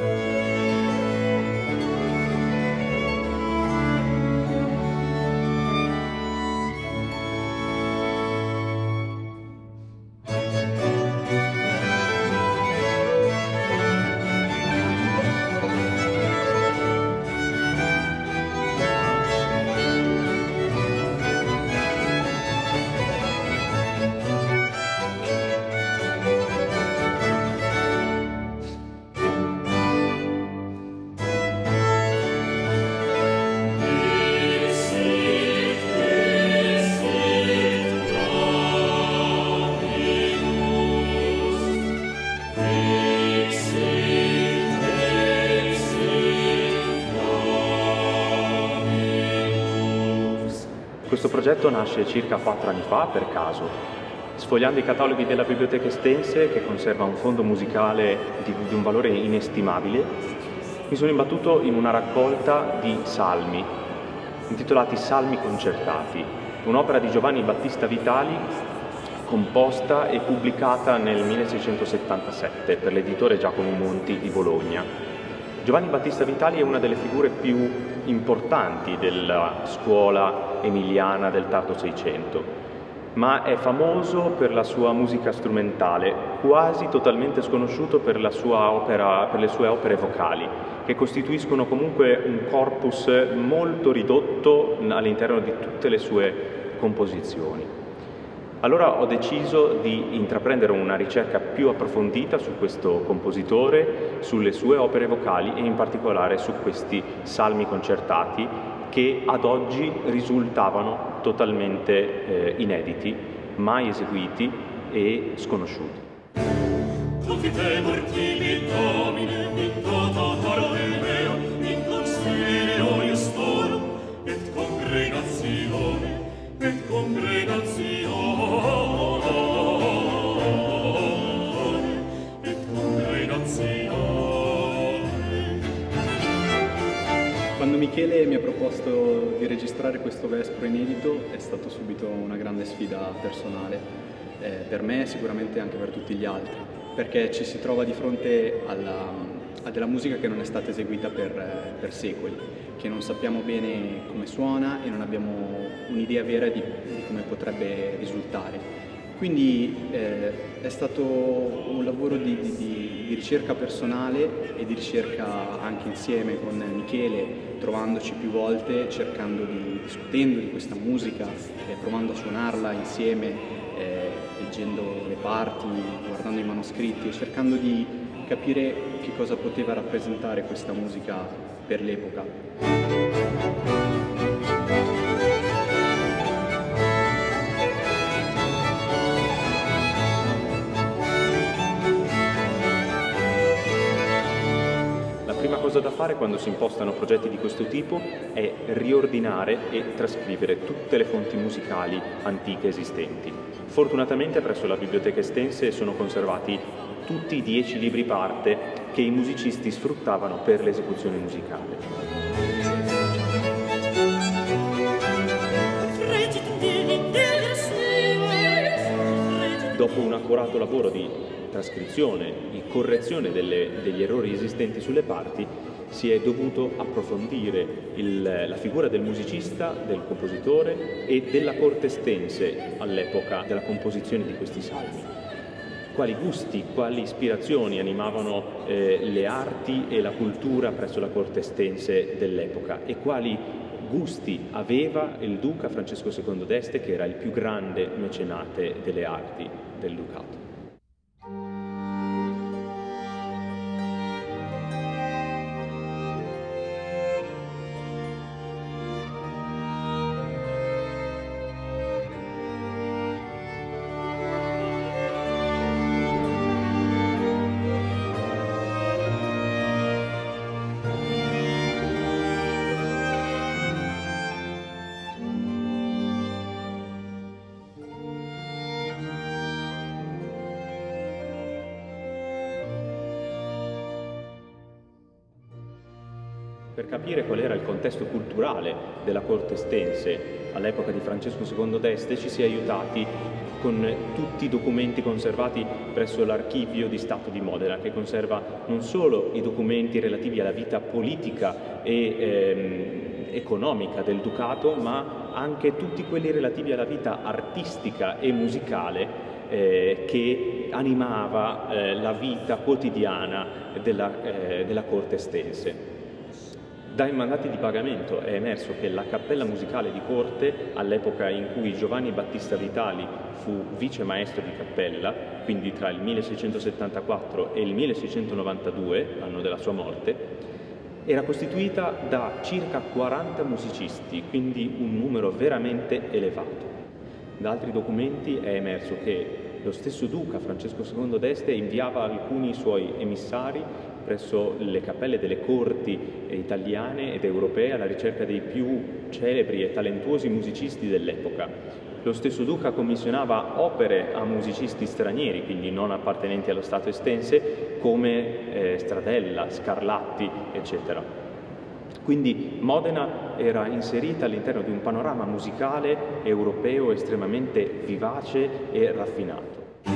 Questo progetto nasce circa 4 anni fa per caso. Sfogliando i cataloghi della Biblioteca Estense, che conserva un fondo musicale di un valore inestimabile, mi sono imbattuto in una raccolta di salmi, intitolati Salmi concertati, un'opera di Giovanni Battista Vitali composta e pubblicata nel 1677 per l'editore Giacomo Monti di Bologna. Giovanni Battista Vitali è una delle figure più importanti della scuola emiliana del tardo Seicento, ma è famoso per la sua musica strumentale, quasi totalmente sconosciuto per le sue opere vocali, che costituiscono comunque un corpus molto ridotto all'interno di tutte le sue composizioni. Allora ho deciso di intraprendere una ricerca più approfondita su questo compositore, sulle sue opere vocali e in particolare su questi salmi concertati che ad oggi risultavano totalmente inediti, mai eseguiti e sconosciuti. Quando Michele mi ha proposto di registrare questo Vespro inedito è stato subito una grande sfida personale, per me e sicuramente anche per tutti gli altri, perché ci si trova di fronte a della musica che non è stata eseguita per secoli, che non sappiamo bene come suona e non abbiamo un'idea vera di come potrebbe risultare. Quindi è stato un lavoro di ricerca personale e di ricerca anche insieme con Michele, trovandoci più volte, discutendo di questa musica, provando a suonarla insieme, leggendo le parti, guardando i manoscritti e cercando di capire che cosa poteva rappresentare questa musica per l'epoca. La prima cosa da fare quando si impostano progetti di questo tipo è riordinare e trascrivere tutte le fonti musicali antiche esistenti. Fortunatamente presso la Biblioteca Estense sono conservati tutti i 10 libri parte che i musicisti sfruttavano per l'esecuzione musicale. Dopo un accurato lavoro di trascrizione, di correzione degli errori esistenti sulle parti, si è dovuto approfondire la figura del musicista, del compositore e della corte estense all'epoca della composizione di questi salmi. Quali gusti, quali ispirazioni animavano le arti e la cultura presso la corte estense dell'epoca e quali gusti aveva il duca Francesco II d'Este, che era il più grande mecenate delle arti del ducato. Per capire qual era il contesto culturale della corte estense all'epoca di Francesco II d'Este ci si è aiutati con tutti i documenti conservati presso l'Archivio di Stato di Modena, che conserva non solo i documenti relativi alla vita politica e economica del Ducato, ma anche tutti quelli relativi alla vita artistica e musicale che animava la vita quotidiana della corte estense. Dai mandati di pagamento è emerso che la cappella musicale di corte, all'epoca in cui Giovanni Battista Vitali fu vice maestro di cappella, quindi tra il 1674 e il 1692, l'anno della sua morte, era costituita da circa 40 musicisti, quindi un numero veramente elevato. Da altri documenti è emerso che lo stesso duca Francesco II d'Este inviava alcuni suoi emissari presso le cappelle delle corti italiane ed europee alla ricerca dei più celebri e talentuosi musicisti dell'epoca. Lo stesso duca commissionava opere a musicisti stranieri, quindi non appartenenti allo Stato estense, come Stradella, Scarlatti, eccetera. Quindi Modena era inserita all'interno di un panorama musicale europeo estremamente vivace e raffinato.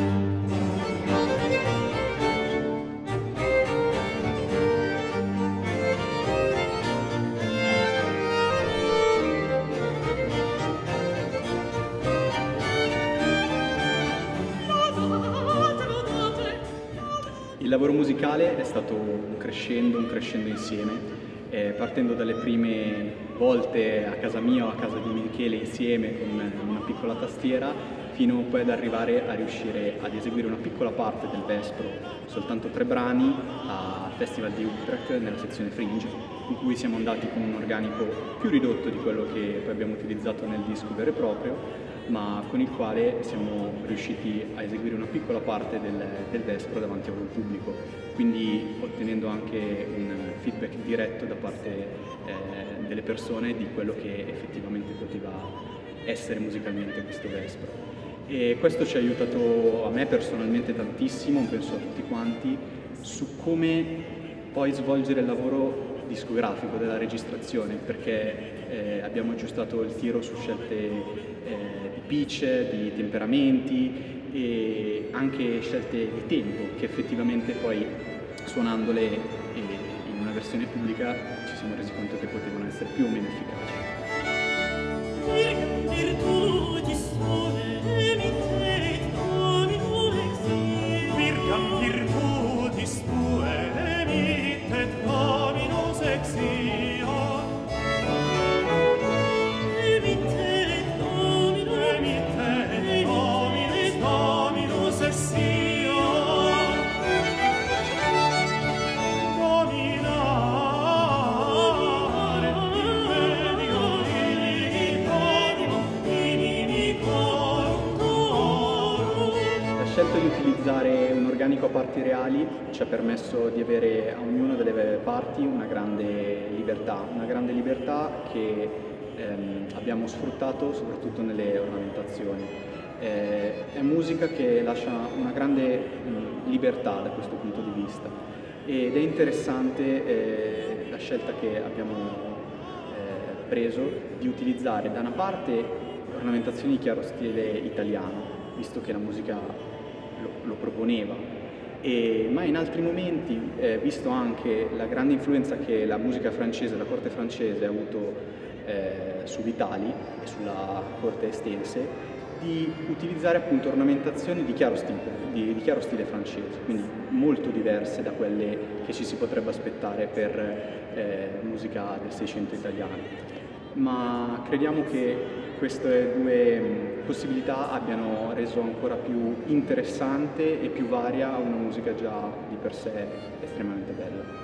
Il lavoro musicale è stato un crescendo insieme, partendo dalle prime volte a casa mia o a casa di Michele insieme con una piccola tastiera, fino poi ad arrivare a riuscire ad eseguire una piccola parte del Vespro, soltanto 3 brani, al Festival di Utrecht nella sezione Fringe, in cui siamo andati con un organico più ridotto di quello che poi abbiamo utilizzato nel disco vero e proprio, ma con il quale siamo riusciti a eseguire una piccola parte del Vespro davanti a un pubblico, quindi ottenendo anche un feedback diretto da parte delle persone di quello che effettivamente poteva essere musicalmente questo Vespro. E questo ci ha aiutato a me personalmente tantissimo, penso a tutti quanti, su come poi svolgere il lavoro discografico della registrazione, perché abbiamo aggiustato il tiro su scelte di pitch, di temperamenti e anche scelte di tempo che effettivamente poi suonandole in una versione pubblica ci siamo resi conto che potevano essere più o meno efficaci. La scelta di utilizzare un organico a parti reali ci ha permesso di avere a ognuna delle parti una grande libertà che abbiamo sfruttato soprattutto nelle ornamentazioni. È musica che lascia una grande libertà da questo punto di vista ed è interessante la scelta che abbiamo preso di utilizzare da una parte ornamentazioni di chiaro stile italiano, visto che la musica lo proponeva, ma in altri momenti, visto anche la grande influenza che la musica francese, la corte francese ha avuto su Vitali e sulla corte estense, di utilizzare appunto ornamentazioni di chiaro stile francese, quindi molto diverse da quelle che ci si potrebbe aspettare per musica del Seicento italiano. Ma crediamo che queste due possibilità abbiano reso ancora più interessante e più varia una musica già di per sé estremamente bella.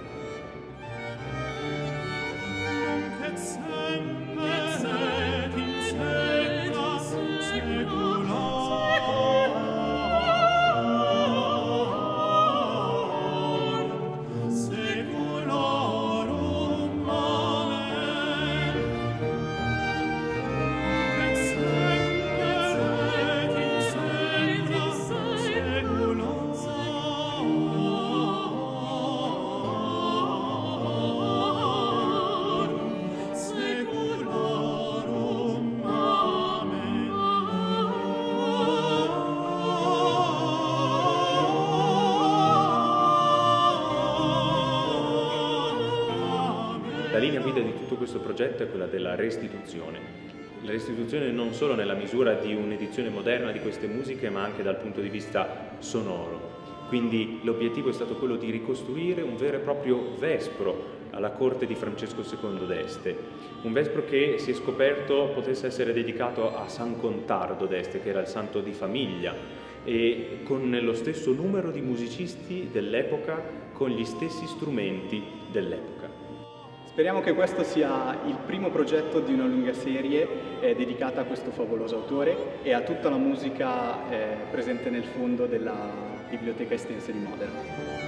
La linea guida di tutto questo progetto è quella della restituzione. La restituzione non solo nella misura di un'edizione moderna di queste musiche, ma anche dal punto di vista sonoro. Quindi l'obiettivo è stato quello di ricostruire un vero e proprio vespro alla corte di Francesco II d'Este, un vespro che si è scoperto potesse essere dedicato a San Contardo d'Este, che era il santo di famiglia, e con lo stesso numero di musicisti dell'epoca, con gli stessi strumenti dell'epoca. Speriamo che questo sia il primo progetto di una lunga serie dedicata a questo favoloso autore e a tutta la musica presente nel fondo della Biblioteca Estense di Modena.